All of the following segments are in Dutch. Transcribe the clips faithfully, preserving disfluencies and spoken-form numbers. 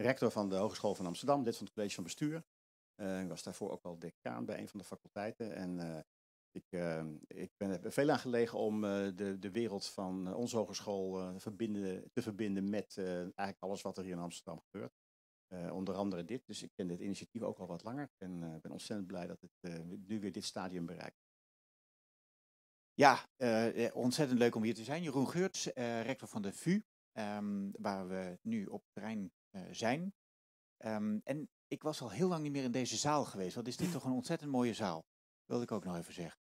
rector van de Hogeschool van Amsterdam, lid van het college van bestuur. Uh, ik was daarvoor ook al decaan bij een van de faculteiten. En uh, ik, uh, ik ben er veel aan gelegen om uh, de, de wereld van uh, onze hogeschool uh, verbinden, te verbinden met uh, eigenlijk alles wat er hier in Amsterdam gebeurt. Uh, onder andere dit. Dus ik ken dit initiatief ook al wat langer. Ik ben, uh, ben ontzettend blij dat het uh, nu weer dit stadium bereikt. Ja, uh, ontzettend leuk om hier te zijn. Jeroen Geurts, uh, rector van de V U, um, waar we nu op het terrein uh, zijn. Um, en ik was al heel lang niet meer in deze zaal geweest. Wat is dit toch een ontzettend mooie zaal? Wilde ik ook nog even zeggen.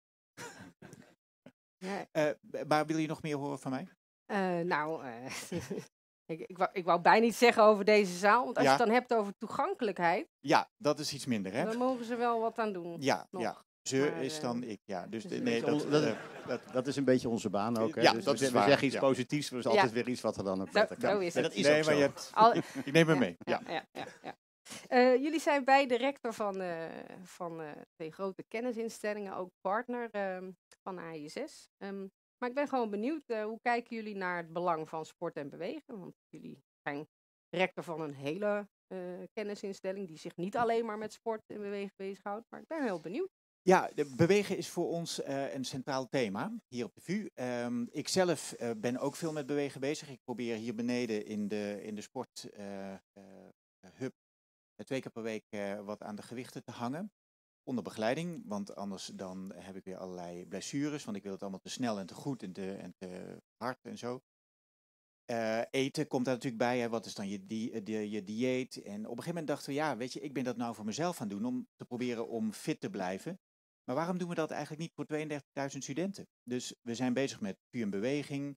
Ja. Uh, maar wil je nog meer horen van mij? Uh, nou, uh, ik, ik, wou, ik wou bijna iets zeggen over deze zaal. Want als ja. je het dan hebt over toegankelijkheid. Ja, dat is iets minder, hè? Dan mogen ze wel wat aan doen. Ja, nog. ja. Ze maar, is dan ik, ja. Dus dus de, nee, dat, dat, uh, dat, dat is een beetje onze baan ook. Hè? Ja, dus dat we, is we waar. zeggen iets ja. positiefs, maar er is ja. altijd weer iets wat er dan ook zo, beter kan. Zo is het. Dat is nee, ook maar zo. je hebt, Al, ik neem hem mee. Ja, Ja. ja, ja, ja. Uh, jullie zijn beide rector van, uh, van uh, twee grote kennisinstellingen, ook partner uh, van A I S S. Um, maar ik ben gewoon benieuwd, uh, hoe kijken jullie naar het belang van sport en bewegen? Want jullie zijn rector van een hele uh, kennisinstelling die zich niet alleen maar met sport en bewegen bezighoudt. Maar ik ben heel benieuwd. Ja, de bewegen is voor ons uh, een centraal thema hier op de V U. Um, ik zelf uh, ben ook veel met bewegen bezig. Ik probeer hier beneden in de, in de sport uh, uh, hub twee keer per week uh, wat aan de gewichten te hangen. Onder begeleiding, want anders dan heb ik weer allerlei blessures. Want ik wil het allemaal te snel en te goed en te, en te hard en zo. Uh, eten komt daar natuurlijk bij. Hè. Wat is dan je, die, de, je dieet? En op een gegeven moment dachten we, ja, weet je, ik ben dat nou voor mezelf aan het doen. Om te proberen om fit te blijven. Maar waarom doen we dat eigenlijk niet voor tweeëndertigduizend studenten? Dus we zijn bezig met V U in Beweging.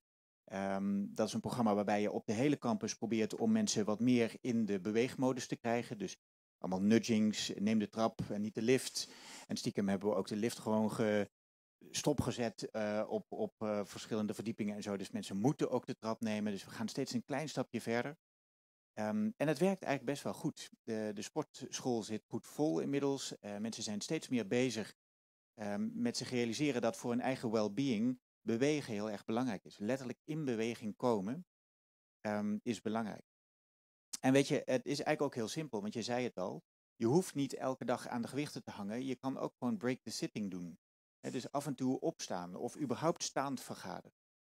Um, dat is een programma waarbij je op de hele campus probeert om mensen wat meer in de beweegmodus te krijgen. Dus allemaal nudgings, neem de trap en niet de lift. En stiekem hebben we ook de lift gewoon ge, stopgezet uh, op, op uh, verschillende verdiepingen en zo. Dus mensen moeten ook de trap nemen. Dus we gaan steeds een klein stapje verder. Um, en het werkt eigenlijk best wel goed. De, de sportschool zit goed vol inmiddels. Uh, mensen zijn steeds meer bezig um, met zich realiseren dat voor hun eigen well-being bewegen heel erg belangrijk is. Letterlijk in beweging komen um, is belangrijk. En weet je, het is eigenlijk ook heel simpel, want je zei het al. Je hoeft niet elke dag aan de gewichten te hangen. Je kan ook gewoon break the sitting doen. He, dus af en toe opstaan of überhaupt staand vergaderen.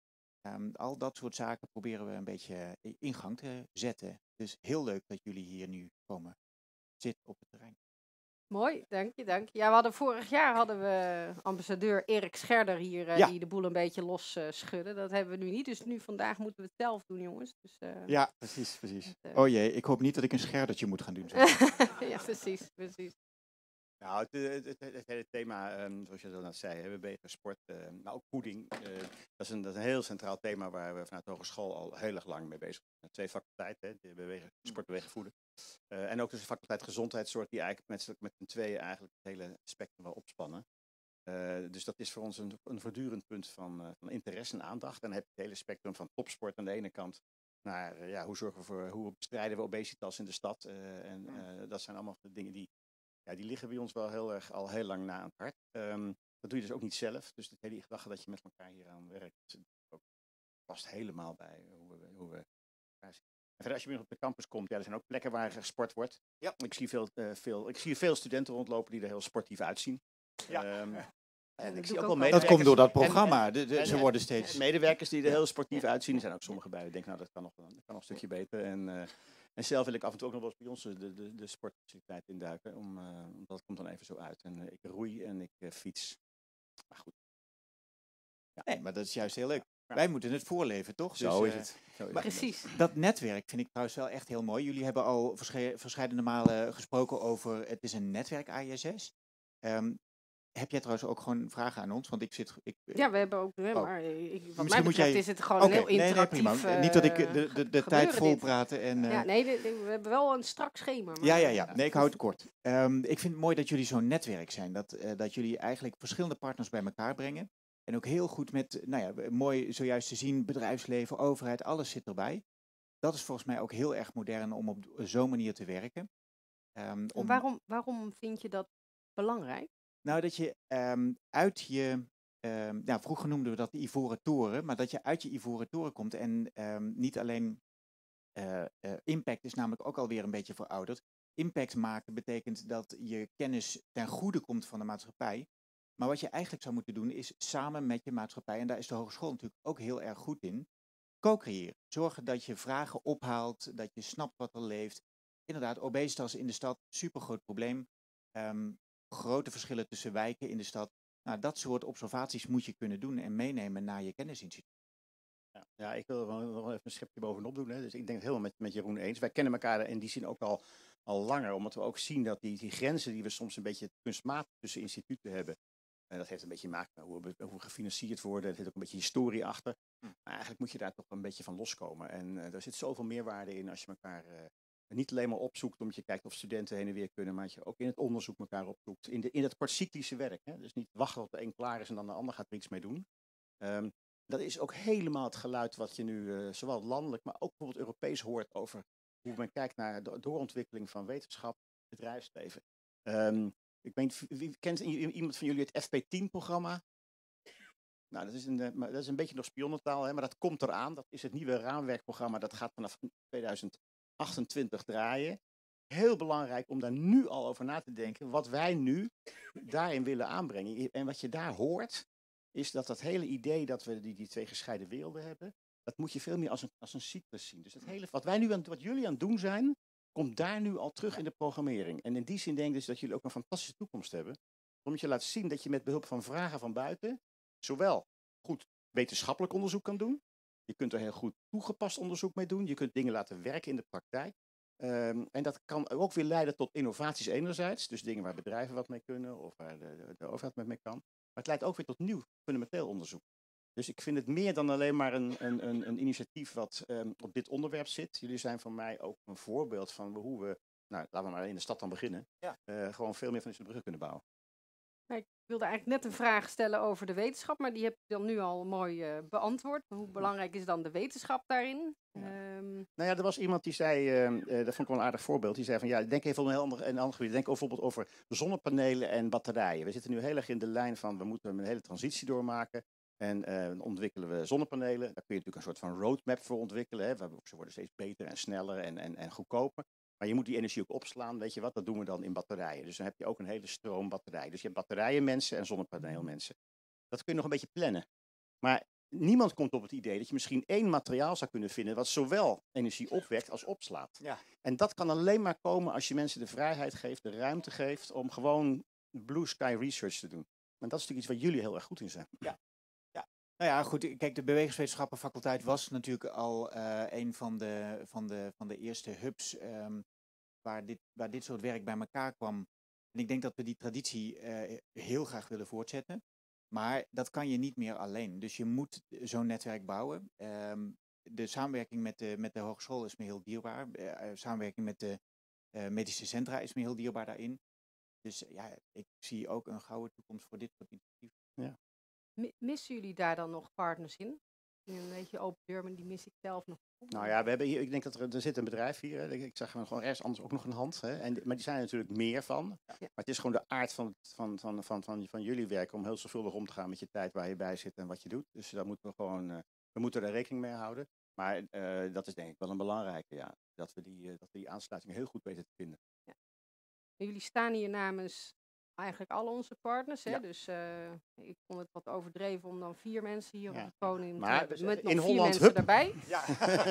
Um, al dat soort zaken proberen we een beetje in gang te zetten. Dus heel leuk dat jullie hier nu komen zitten op het terrein. Mooi, dank je, dank je. Ja, we hadden vorig jaar hadden we ambassadeur Erik Scherder hier, uh, ja. die de boel een beetje los uh, schudde. Dat hebben we nu niet, dus nu vandaag moeten we het zelf doen, jongens. Dus, uh, ja, precies, precies. Het, uh... Oh jee, ik hoop niet dat ik een scherdertje moet gaan doen. Ja, precies, precies. Nou, het, het, het, het hele thema, um, zoals je dat net zei, bewegen, sport, uh, maar ook voeding. Uh, dat, is een, dat is een heel centraal thema waar we vanuit de hogeschool al heel erg lang mee bezig zijn. Twee faculteiten, hè, de bewegen, sport, bewegen, voeden. Uh, en ook dus de faculteit gezondheidszorg, die eigenlijk met, met z'n tweeën eigenlijk het hele spectrum wel opspannen. Uh, dus dat is voor ons een, een voortdurend punt van, uh, van interesse en aandacht. En dan heb je het hele spectrum van topsport aan de ene kant naar uh, ja, hoe zorgen we voor, hoe bestrijden we obesitas in de stad. Uh, en uh, dat zijn allemaal de dingen die, ja, die liggen bij ons wel heel erg al heel lang na aan het hart. Um, dat doe je dus ook niet zelf. Dus het hele gedachte dat je met elkaar hier aan werkt, ook past helemaal bij hoe we, hoe we elkaar zien. En verder, als je weer op de campus komt, ja, er zijn ook plekken waar gesport wordt. Ja. Ik zie veel, uh, veel, ik zie veel studenten rondlopen die er heel sportief uitzien. Ja. Um, en dat ik zie ook ook wel wel. Dat komt door dat en- programma. en- De, de, en- ze worden steeds... medewerkers die er Ja. heel sportief uitzien. Er zijn ook sommige bij die denken, nou dat kan nog, dat kan nog een stukje beter. En, uh, en zelf wil ik af en toe ook nog wel eens bij ons de, de, de sportfaciliteit induiken. Om, uh, dat komt dan even zo uit. En uh, ik roei en ik uh, fiets. Maar goed. Ja. Nee, maar dat is juist heel leuk. Ja. Wij moeten het voorleven, toch? Zo Dus, is uh, het. Zo is maar het. Precies. Dat netwerk vind ik trouwens wel echt heel mooi. Jullie hebben al versche- verschillende malen gesproken over het is een netwerk A I S S. Um, heb jij trouwens ook gewoon vragen aan ons? Want ik zit... Ik, Ja, we hebben ook, hè, Oh. maar ik, wat Misschien mij moet betreft jij- is het gewoon Oké, een heel nee, nee, interactief prima. Niet dat ik uh, de, de, de tijd gebeuren vol dit. praten en... Uh, Ja, nee, de, de, we hebben wel een strak schema. Maar, Ja, ja, ja. Nee, ik hou het kort. Um, ik vind het mooi dat jullie zo'n netwerk zijn. Dat, uh, dat jullie eigenlijk verschillende partners bij elkaar brengen. En ook heel goed met, nou ja, mooi zojuist te zien, bedrijfsleven, overheid, alles zit erbij. Dat is volgens mij ook heel erg modern om op zo'n manier te werken. Um, om, waarom, waarom vind je dat belangrijk? Nou, dat je um, uit je... Um, nou, vroeger noemden we dat de ivoren toren. Maar dat je uit je ivoren toren komt en um, niet alleen uh, uh, impact is namelijk ook alweer een beetje verouderd. Impact maken betekent dat je kennis ten goede komt van de maatschappij. Maar wat je eigenlijk zou moeten doen is samen met je maatschappij, en daar is de hogeschool natuurlijk ook heel erg goed in, co-creëren. Zorgen dat je vragen ophaalt, dat je snapt wat er leeft. Inderdaad, obesitas in de stad, supergroot probleem. Um, grote verschillen tussen wijken in de stad. Nou, dat soort observaties moet je kunnen doen en meenemen naar je kennisinstituut. Ja, ja, ik wil er wel nog even een schepje bovenop doen. Hè. Dus ik denk het helemaal met, met Jeroen eens. Wij kennen elkaar in die zin ook al, al langer, omdat we ook zien dat die, die grenzen die we soms een beetje kunstmatig tussen instituten hebben, en dat heeft een beetje te maken met hoe we, hoe we gefinancierd worden. Het heeft ook een beetje historie achter. Maar eigenlijk moet je daar toch een beetje van loskomen. En uh, er zit zoveel meerwaarde in als je elkaar uh, niet alleen maar opzoekt omdat je kijkt of studenten heen en weer kunnen, maar dat je ook in het onderzoek elkaar opzoekt. In, de, in het kortcyclische werk. Hè? Dus niet wachten tot de een klaar is en dan de ander gaat er iets mee doen. Um, dat is ook helemaal het geluid wat je nu uh, zowel landelijk, maar ook bijvoorbeeld Europees hoort over hoe men kijkt naar de doorontwikkeling van wetenschap, bedrijfsleven. Um, Ik weet, wie kent iemand van jullie het F P tien programma? Nou, dat is een, dat is een beetje nog spionnentaal, hè, maar dat komt eraan. Dat is het nieuwe raamwerkprogramma. Dat gaat vanaf tweeduizend achtentwintig draaien. Heel belangrijk om daar nu al over na te denken. Wat wij nu daarin willen aanbrengen. En wat je daar hoort, is dat dat hele idee dat we die, die twee gescheiden werelden hebben, dat moet je veel meer als een, als een cyclus zien. Dus het hele, wat, wij nu aan, wat jullie aan het doen zijn, komt daar nu al terug in de programmering. En in die zin denk ik dus dat jullie ook een fantastische toekomst hebben. Omdat je laat zien dat je met behulp van vragen van buiten zowel goed wetenschappelijk onderzoek kan doen. Je kunt er heel goed toegepast onderzoek mee doen. Je kunt dingen laten werken in de praktijk. Um, en dat kan ook weer leiden tot innovaties enerzijds. Dus dingen waar bedrijven wat mee kunnen of waar de, de, de overheid met mee kan. Maar het leidt ook weer tot nieuw fundamenteel onderzoek. Dus ik vind het meer dan alleen maar een, een, een, een initiatief wat um, op dit onderwerp zit. Jullie zijn voor mij ook een voorbeeld van hoe we, nou laten we maar in de stad dan beginnen, ja. uh, gewoon veel meer van deze bruggen kunnen bouwen. Ik wilde eigenlijk net een vraag stellen over de wetenschap, maar die heb je dan nu al mooi uh, beantwoord. Hoe belangrijk is dan de wetenschap daarin? Ja. Um... Nou ja, er was iemand die zei, uh, uh, dat vond ik wel een aardig voorbeeld, die zei van ja, denk even op een heel ander, een ander gebied. Denk bijvoorbeeld over zonnepanelen en batterijen. We zitten nu heel erg in de lijn van, we moeten een hele transitie doormaken. En uh, dan ontwikkelen we zonnepanelen. Daar kun je natuurlijk een soort van roadmap voor ontwikkelen. Hè. Ze worden steeds beter en sneller en, en, en goedkoper. Maar je moet die energie ook opslaan, weet je wat, dat doen we dan in batterijen. Dus dan heb je ook een hele stroom batterij. Dus je hebt batterijenmensen en zonnepaneelmensen. Dat kun je nog een beetje plannen. Maar niemand komt op het idee dat je misschien één materiaal zou kunnen vinden wat zowel energie opwekt als opslaat. Ja. En dat kan alleen maar komen als je mensen de vrijheid geeft, de ruimte geeft om gewoon blue sky research te doen. En dat is natuurlijk iets waar jullie heel erg goed in zijn. Ja. Nou ja, goed. Kijk, de bewegingswetenschappenfaculteit was natuurlijk al uh, een van de, van, de, van de eerste hubs um, waar, dit, waar dit soort werk bij elkaar kwam. En ik denk dat we die traditie uh, heel graag willen voortzetten. Maar dat kan je niet meer alleen. Dus je moet zo'n netwerk bouwen. Um, de samenwerking met de, met de hogeschool is me heel dierbaar. Uh, samenwerking met de uh, medische centra is me heel dierbaar daarin. Dus uh, ja, ik zie ook een gouden toekomst voor dit soort initiatieven. Ja. Missen jullie daar dan nog partners in? Een beetje open deur, maar die mis ik zelf nog. Nou ja, we hebben hier, ik denk dat er, er zit een bedrijf hier. Hè. Ik zag gewoon ergens anders ook nog een hand. Hè. En, maar die zijn er natuurlijk meer van. Ja. Maar het is gewoon de aard van, van, van, van, van, van jullie werk om heel zorgvuldig om te gaan met je tijd waar je bij zit en wat je doet. Dus daar moeten we gewoon, uh, we moeten er rekening mee houden. Maar uh, dat is denk ik wel een belangrijke, ja. Dat we die, uh, dat we die aansluiting heel goed weten te vinden. Ja. Jullie staan hier namens eigenlijk al onze partners. Hè? Ja. Dus uh, ik vond het wat overdreven om dan vier mensen hier ja. op het podium te hebben. Met nog in vier Holland, mensen hup. erbij. Ja.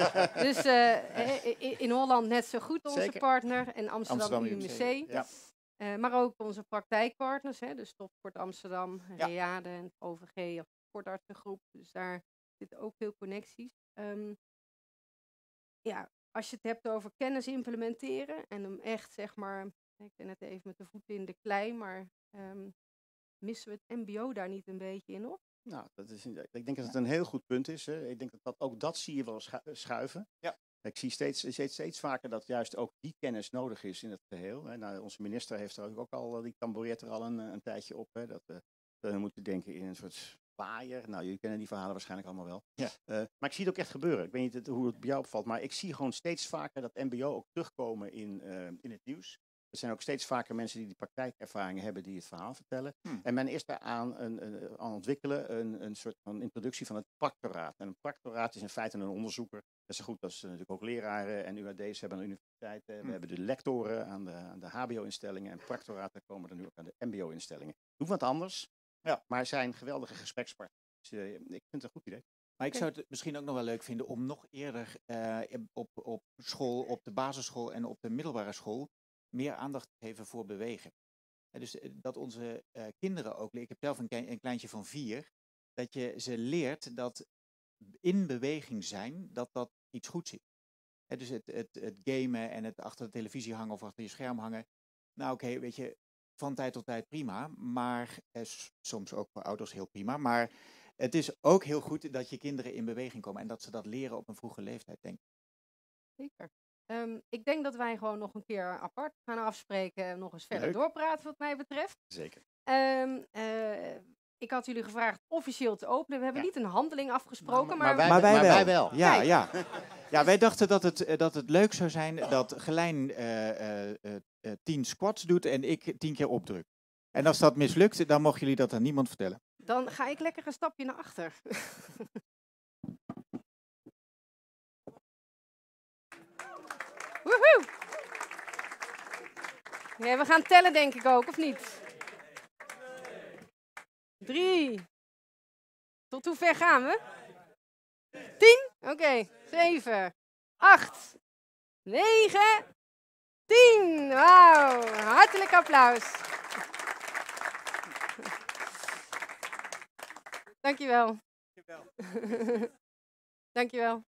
Dus uh, in, in Holland net zo goed onze Zeker. partner. En Amsterdam, Amsterdam U M C. Ja. Uh, maar ook onze praktijkpartners. Hè? Dus Topsport Amsterdam, ja. Reade en O V G of sportartsengroep. Dus daar zitten ook veel connecties. Um, ja, als je het hebt over kennis implementeren en hem echt, zeg maar, ik ben net even met de voeten in de klei, maar um, missen we het M B O daar niet een beetje in op? Nou, dat is, ik denk dat het een heel goed punt is. Hè. Ik denk dat, dat ook dat zie je wel schuiven. Ja. Ik zie steeds, steeds, steeds vaker dat juist ook die kennis nodig is in het geheel. Hè. Nou, onze minister heeft er ook al, die tamboreert er al een, een tijdje op. Hè, dat we, we moeten denken in een soort waaier. Nou, jullie kennen die verhalen waarschijnlijk allemaal wel. Ja. Uh, maar ik zie het ook echt gebeuren. Ik weet niet hoe het bij jou opvalt, maar ik zie gewoon steeds vaker dat M B O ook terugkomen in, uh, in het nieuws. Er zijn ook steeds vaker mensen die die praktijkervaringen hebben die het verhaal vertellen. Hmm. En men is daaraan een, een, aan ontwikkelen een, een soort van introductie van het practoraat. En een practoraat is in feite een onderzoeker. Dat is zo goed als uh, natuurlijk ook leraren en U A D's hebben aan de universiteiten. Hmm. We hebben de lectoren aan de, aan de H B O-instellingen. En practoraten komen er nu ook aan de M B O-instellingen. Doe wat anders, Ja. maar zijn geweldige gesprekspartners. Dus, uh, ik vind het een goed idee. Maar ik zou het misschien ook nog wel leuk vinden om nog eerder uh, op, op school, op de basisschool en op de middelbare school meer aandacht te geven voor bewegen. Uh, dus uh, dat onze uh, kinderen ook, ik heb zelf een, klein, een kleintje van vier, dat je ze leert dat in beweging zijn, dat dat iets goeds is. Uh, dus het, het, het gamen en het achter de televisie hangen of achter je scherm hangen. Nou oké, okay, weet je, van tijd tot tijd prima, maar uh, soms ook voor ouders heel prima, maar het is ook heel goed dat je kinderen in beweging komen en dat ze dat leren op een vroege leeftijd, denk ik. Zeker. Um, ik denk dat wij gewoon nog een keer apart gaan afspreken en nog eens verder Leuk. doorpraten wat mij betreft. Zeker. Um, uh, ik had jullie gevraagd officieel te openen. We hebben Ja. niet een handeling afgesproken, maar, Maar wij, Maar wij maar wel. wij wel. Ja, Kijk. ja. Ja, wij dachten dat het, uh, dat het leuk zou zijn dat Gelijn uh, uh, uh, uh, tien squats doet en ik tien keer opdruk. En als dat mislukt, dan mogen jullie dat aan niemand vertellen. dan ga ik lekker een stapje naar achter. Woehoe! Ja, we gaan tellen denk ik ook, of niet? Drie. Tot hoe ver gaan we? Tien? Oké. Okay. Zeven. Acht. Negen. Tien. Wauw. Hartelijk applaus. Dankjewel. Dankjewel. Dankjewel.